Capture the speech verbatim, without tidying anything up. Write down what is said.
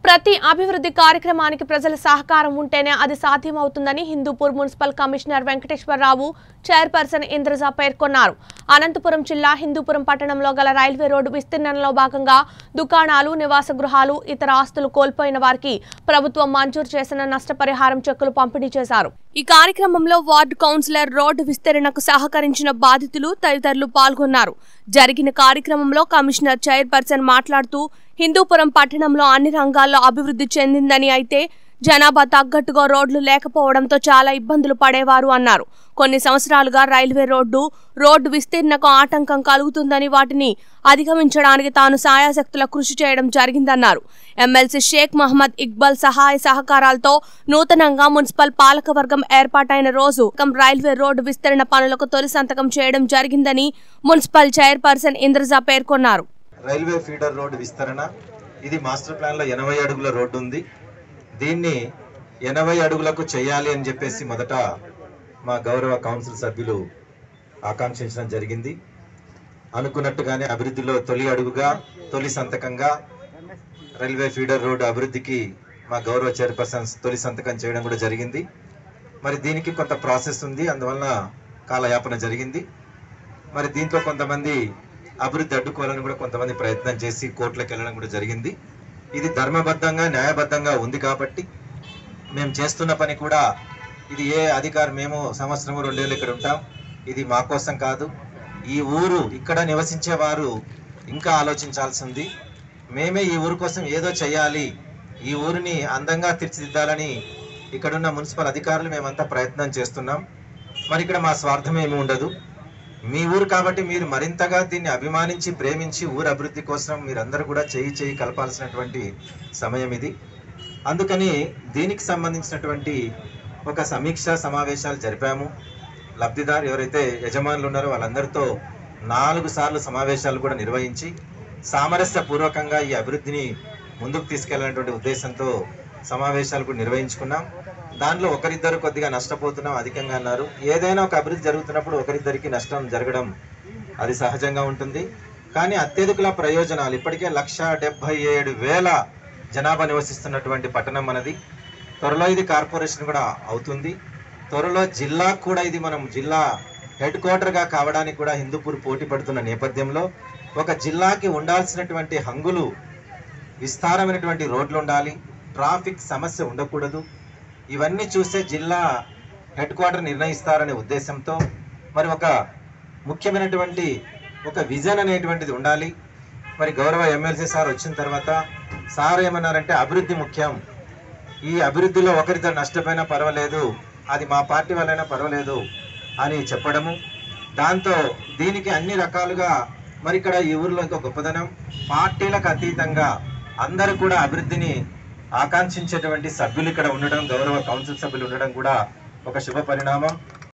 ప్రతి అభివృద్ధి కార్యక్రమానికి ప్రజల సహకారం ఉంటేనే అది సాధ్యమవుతుందని Hindupur municipal commissioner Venkateswararao chairperson Indraja పేర్కొన్నారు. అనంతపురం జిల్లా హిందూపురం పట్టణంలో గల రైల్వే రోడ్డు విస్తీర్ణంలో భాగంగా దుకాణాలు, నివాస గృహాలు, ఇతర ఆస్తులు కోల్పోయిన వారికి ప్రభుత్వం మంజూరు చేసిన నష్టపరిహారం చెక్కులు పంపిణీ చేశారు. ఈ కార్యక్రమంలో వార్డు కౌన్సిలర్, రోడ్డు విస్తరణకు సహకరించిన బాధితులు తదితరులు పాల్గొన్నారు. జరిగిన కార్యక్రమంలో కమిషనర్ చైర్పర్సన్ మాట్లాడుతూ హిందూపురం పట్టణంలో అన్ని రంగాల్లో అభివృద్ధి చెందిందని, అయితే జనాభా తగ్గట్టుగా రోడ్లు లేకపోవడంతో చాలా ఇబ్బందులు పడేవారు అన్నారు. కొన్ని సంవత్సరాలుగా రైల్వే రోడ్డు రోడ్డు విస్తీర్ణకు ఆటంకం కలుగుతుందని, వాటిని అధిగమించడానికి తాను సాయశక్తుల కృషి చేయడం జరిగిందన్నారు. ఎమ్మెల్సీ షేక్ మహమ్మద్ ఇక్బాల్ సహాయ సహకారాలతో నూతనంగా మున్సిపల్ పాలకవర్గం ఏర్పాటైన రోజు రైల్వే రోడ్డు విస్తరణ పనులకు తొలి సంతకం చేయడం జరిగిందని మున్సిపల్ చైర్పర్సన్ ఇంద్రజ పేర్కొన్నారు. రైల్వే ఫీడర్ రోడ్డు విస్తరణ ఇది మాస్టర్ ప్లాన్ లో ఎనభై అడుగుల రోడ్డు ఉంది. దీన్ని ఎనభై అడుగులకు చేయాలి అని చెప్పేసి మొదట మా గౌరవ కౌన్సిల్ సభ్యులు ఆకాంక్షించడం జరిగింది. అనుకున్నట్టుగానే అభివృద్ధిలో తొలి అడుగుగా, తొలి సంతకంగా రైల్వే ఫీడర్ రోడ్డు అభివృద్ధికి మా గౌరవ చైర్పర్సన్ తొలి సంతకం చేయడం కూడా జరిగింది. మరి దీనికి కొంత ప్రాసెస్ ఉంది, అందువలన కాలయాపన జరిగింది. మరి దీంట్లో కొంతమంది అభివృద్ధి అడ్డుకోవాలని కూడా కొంతమంది ప్రయత్నం చేసి కోర్టులకు వెళ్ళడం కూడా జరిగింది. ఇది ధర్మబద్ధంగా, న్యాయబద్ధంగా ఉంది కాబట్టి మేము చేస్తున్న పని కూడా ఇది ఏ అధికారం, మేము సంవత్సరం రెండేళ్ళు ఇక్కడ ఉంటాం, ఇది మా కోసం కాదు, ఈ ఊరు ఇక్కడ నివసించే వారు ఇంకా ఆలోచించాల్సింది. మేమే ఈ ఊరు కోసం ఏదో చేయాలి, ఈ ఊరిని అందంగా తీర్చిదిద్దాలని ఇక్కడున్న మున్సిపల్ అధికారులు మేమంతా ప్రయత్నం చేస్తున్నాం. మరి ఇక్కడ మా స్వార్థం ఏమి ఉండదు, మీ ఊరు కాబట్టి మీరు మరింతగా దీన్ని అభిమానించి ప్రేమించి ఊరు అభివృద్ధి కోసం మీరందరూ కూడా చేయి చేయి కలపాల్సినటువంటి సమయం ఇది. అందుకని దీనికి సంబంధించినటువంటి ఒక సమీక్ష సమావేశాలు జరిపాము. లబ్ధిదారు ఎవరైతే యజమానులు ఉన్నారో వాళ్ళందరితో నాలుగు సార్లు సమావేశాలు కూడా నిర్వహించి సామరస్య పూర్వకంగా ఈ అభివృద్ధిని ముందుకు తీసుకెళ్లాలనేటువంటి ఉద్దేశంతో సమావేశాలు కూడా నిర్వహించుకున్నాం. దానిలో ఒకరిద్దరు కొద్దిగా నష్టపోతున్నాం, అధికంగా అన్నారు. ఏదైనా ఒక అభివృద్ధి జరుగుతున్నప్పుడు ఒకరిద్దరికి నష్టం జరగడం అది సహజంగా ఉంటుంది. కానీ అత్యధికుల ప్రయోజనాలు, ఇప్పటికే లక్ష డెబ్బై ఏడు వేల జనాభా నివసిస్తున్నటువంటి పట్టణం మనది. త్వరలో ఇది కార్పొరేషన్ కూడా అవుతుంది. త్వరలో జిల్లా కూడా ఇది మనం జిల్లా హెడ్ క్వార్టర్గా కావడానికి కూడా హిందూపూర్ పోటీ పడుతున్న నేపథ్యంలో ఒక జిల్లాకి ఉండాల్సినటువంటి హంగులు, విస్తారమైనటువంటి రోడ్లు ఉండాలి, ట్రాఫిక్ సమస్య ఉండకూడదు. ఇవన్నీ చూసే జిల్లా హెడ్ క్వార్టర్ నిర్ణయిస్తారనే ఉద్దేశంతో మరి ఒక ముఖ్యమైనటువంటి ఒక విజన్ అనేటువంటిది ఉండాలి. మరి గౌరవ ఎమ్మెల్సీ సార్ వచ్చిన తర్వాత సార్ ఏమన్నారంటే అభివృద్ధి ముఖ్యం, ఈ అభివృద్ధిలో ఒకరిద్దరు నష్టపోయినా పర్వాలేదు, అది మా పార్టీ వాళ్ళైనా పర్వాలేదు అని చెప్పడము. దాంతో దీనికి అన్ని రకాలుగా మరి ఇక్కడ ఈ ఊరిలో ఇంకో గొప్పదనం, పార్టీలకు అతీతంగా అందరూ కూడా అభివృద్ధిని ఆకాంక్షించేటువంటి సభ్యులు ఇక్కడ ఉండడం, గౌరవ కౌన్సిల్ సభ్యులు ఉండడం కూడా ఒక శుభ పరిణామం.